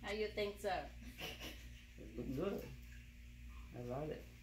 How you think so? It look good. I love it.